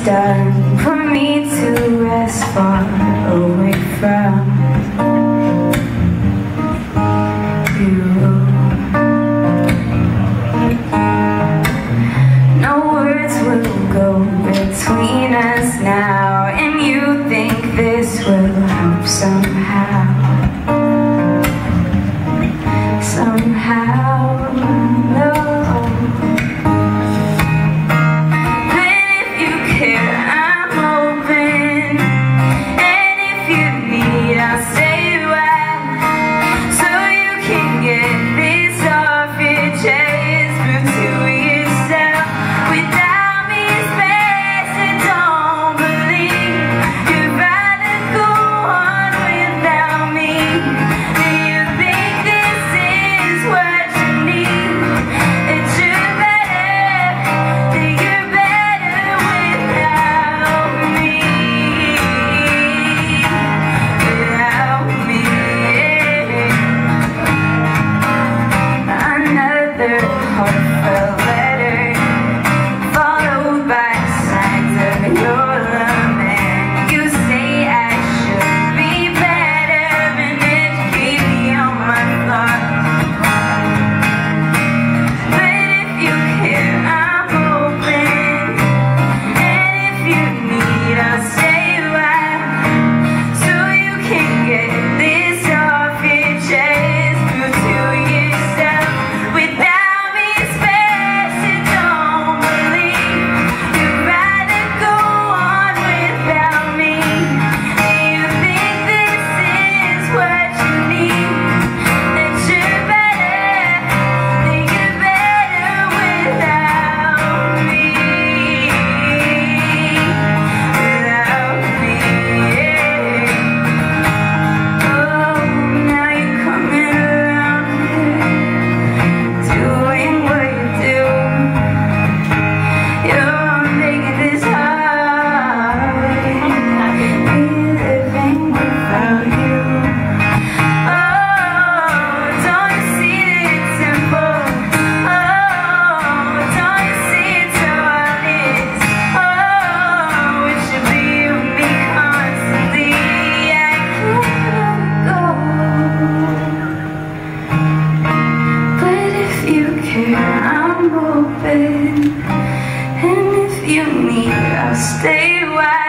done for me to rest far away from you. No words will go between us now, and you think this will help somehow. Somehow, no. Heartfelt letter followed by signs of your lament. You say I should be better and educate me on my thoughts, but if you care, I'm open, and if you need, I'll stay a while, so you can get this off your chest. Prove to yourself without I'm open, and if you need, I'll stay a while.